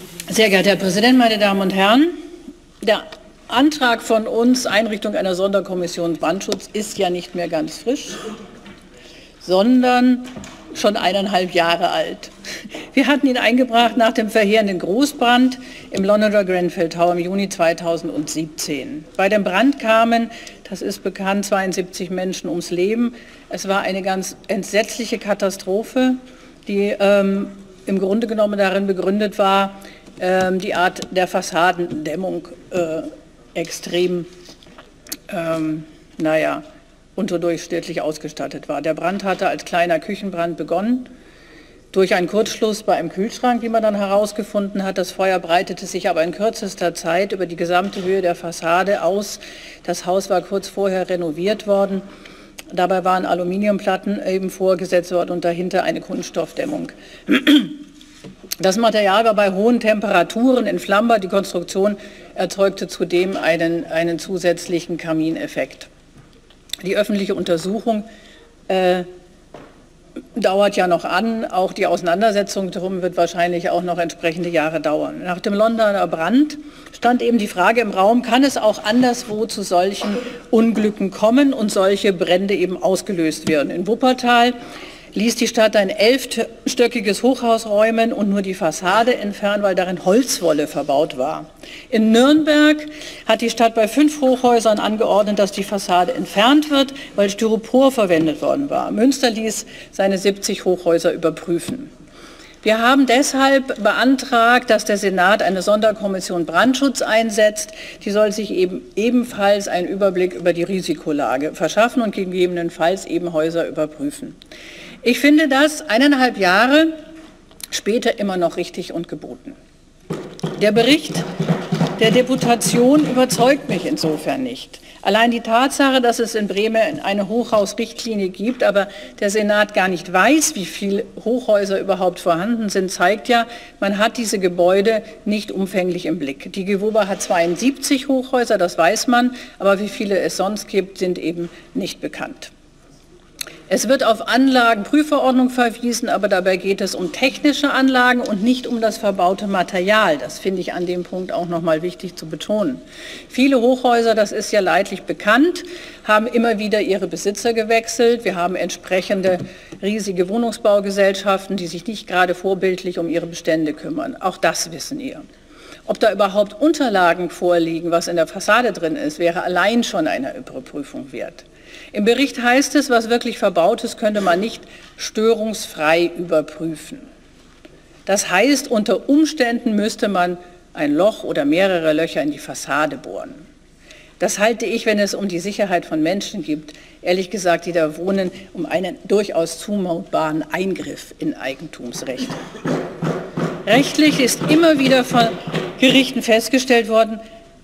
Sehr geehrter Herr Präsident, meine Damen und Herren! Der Antrag von uns, Einrichtung einer Sonderkommission Brandschutz, ist ja nicht mehr ganz frisch, sondern schon 1,5 Jahre alt. Wir hatten ihn eingebracht nach dem verheerenden Großbrand im Londoner Grenfell Tower im Juni 2017. Bei dem Brand kamen, das ist bekannt, 72 Menschen ums Leben. Es war eine ganz entsetzliche Katastrophe, die im Grunde genommen darin begründet war, die Art der Fassadendämmung extrem unterdurchschnittlich ausgestattet war. Der Brand hatte als kleiner Küchenbrand begonnen, durch einen Kurzschluss bei einem Kühlschrank, wie man dann herausgefunden hat. Das Feuer breitete sich aber in kürzester Zeit über die gesamte Höhe der Fassade aus. Das Haus war kurz vorher renoviert worden. Dabei waren Aluminiumplatten eben vorgesetzt worden und dahinter eine Kunststoffdämmung. Das Material war bei hohen Temperaturen entflammbar. Die Konstruktion erzeugte zudem einen zusätzlichen Kamineffekt. Die öffentliche Untersuchung dauert ja noch an. Auch die Auseinandersetzung darum wird wahrscheinlich auch noch entsprechende Jahre dauern. Nach dem Londoner Brand stand eben die Frage im Raum, kann es auch anderswo zu solchen Unglücken kommen und solche Brände eben ausgelöst werden. In Wuppertal ließ die Stadt ein 11-stöckiges Hochhaus räumen und nur die Fassade entfernen, weil darin Holzwolle verbaut war. In Nürnberg hat die Stadt bei 5 Hochhäusern angeordnet, dass die Fassade entfernt wird, weil Styropor verwendet worden war. Münster ließ seine 70 Hochhäuser überprüfen. Wir haben deshalb beantragt, dass der Senat eine Sonderkommission Brandschutz einsetzt. Die soll sich ebenfalls einen Überblick über die Risikolage verschaffen und gegebenenfalls eben Häuser überprüfen. Ich finde das 1,5 Jahre später immer noch richtig und geboten. Der Bericht der Deputation überzeugt mich insofern nicht. Allein die Tatsache, dass es in Bremen eine Hochhausrichtlinie gibt, aber der Senat gar nicht weiß, wie viele Hochhäuser überhaupt vorhanden sind, zeigt ja, man hat diese Gebäude nicht umfänglich im Blick. Die GEWOBA hat 72 Hochhäuser, das weiß man, aber wie viele es sonst gibt, sind eben nicht bekannt. Es wird auf Anlagenprüfverordnung verwiesen, aber dabei geht es um technische Anlagen und nicht um das verbaute Material. Das finde ich an dem Punkt auch noch mal wichtig zu betonen. Viele Hochhäuser, das ist ja leidlich bekannt, haben immer wieder ihre Besitzer gewechselt. Wir haben entsprechende riesige Wohnungsbaugesellschaften, die sich nicht gerade vorbildlich um ihre Bestände kümmern. Auch das wissen wir. Ob da überhaupt Unterlagen vorliegen, was in der Fassade drin ist, wäre allein schon eine Überprüfung wert. Im Bericht heißt es, was wirklich verbaut ist, könnte man nicht störungsfrei überprüfen. Das heißt, unter Umständen müsste man ein Loch oder mehrere Löcher in die Fassade bohren. Das halte ich, wenn es um die Sicherheit von Menschen geht, ehrlich gesagt, die da wohnen, um einen durchaus zumutbaren Eingriff in Eigentumsrechte. Rechtlich ist immer wieder von Gerichten festgestellt worden,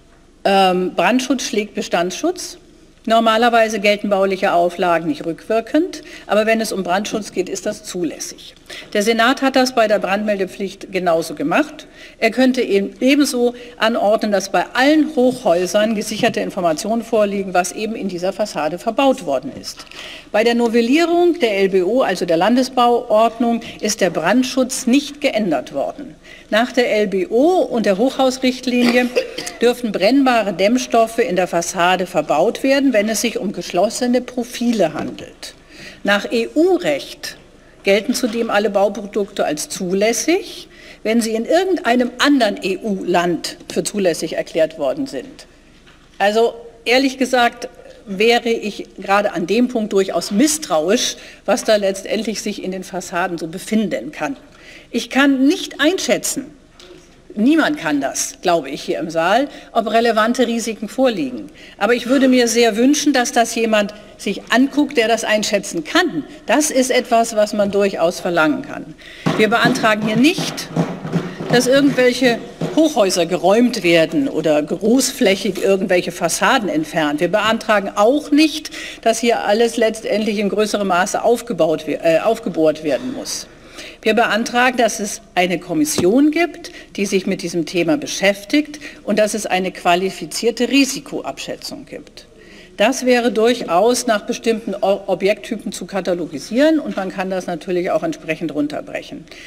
Brandschutz schlägt Bestandsschutz. Normalerweise gelten bauliche Auflagen nicht rückwirkend, aber wenn es um Brandschutz geht, ist das zulässig. Der Senat hat das bei der Brandmeldepflicht genauso gemacht. Er könnte ebenso anordnen, dass bei allen Hochhäusern gesicherte Informationen vorliegen, was eben in dieser Fassade verbaut worden ist. Bei der Novellierung der LBO, also der Landesbauordnung, ist der Brandschutz nicht geändert worden. Nach der LBO und der Hochhausrichtlinie dürfen brennbare Dämmstoffe in der Fassade verbaut werden, wenn es sich um geschlossene Profile handelt. Nach EU-Recht gelten zudem alle Bauprodukte als zulässig, wenn sie in irgendeinem anderen EU-Land für zulässig erklärt worden sind. Also ehrlich gesagt wäre ich gerade an dem Punkt durchaus misstrauisch, was da letztendlich sich in den Fassaden so befinden kann. Ich kann nicht einschätzen, niemand kann das, glaube ich, hier im Saal, ob relevante Risiken vorliegen. Aber ich würde mir sehr wünschen, dass das jemand sich anguckt, der das einschätzen kann. Das ist etwas, was man durchaus verlangen kann. Wir beantragen hier nicht, dass irgendwelche Hochhäuser geräumt werden oder großflächig irgendwelche Fassaden entfernt. Wir beantragen auch nicht, dass hier alles letztendlich in größerem Maße aufgebohrt werden muss. Wir beantragen, dass es eine Kommission gibt, die sich mit diesem Thema beschäftigt und dass es eine qualifizierte Risikoabschätzung gibt. Das wäre durchaus nach bestimmten Objekttypen zu katalogisieren und man kann das natürlich auch entsprechend runterbrechen.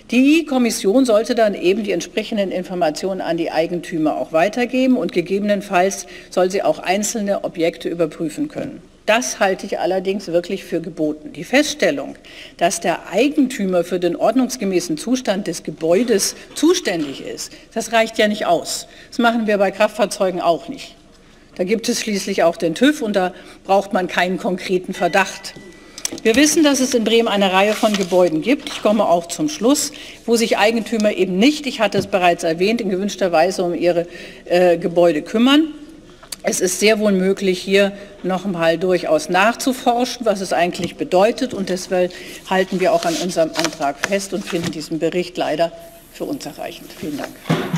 Die Kommission sollte dann eben die entsprechenden Informationen an die Eigentümer auch weitergeben und gegebenenfalls soll sie auch einzelne Objekte überprüfen können. Das halte ich allerdings wirklich für geboten. Die Feststellung, dass der Eigentümer für den ordnungsgemäßen Zustand des Gebäudes zuständig ist, das reicht ja nicht aus. Das machen wir bei Kraftfahrzeugen auch nicht. Da gibt es schließlich auch den TÜV und da braucht man keinen konkreten Verdacht. Wir wissen, dass es in Bremen eine Reihe von Gebäuden gibt, ich komme auch zum Schluss, wo sich Eigentümer eben nicht, ich hatte es bereits erwähnt, in gewünschter Weise um ihre Gebäude kümmern. Es ist sehr wohl möglich, hier noch einmal durchaus nachzuforschen, was es eigentlich bedeutet, und deshalb halten wir auch an unserem Antrag fest und finden diesen Bericht leider für unzureichend. Vielen Dank.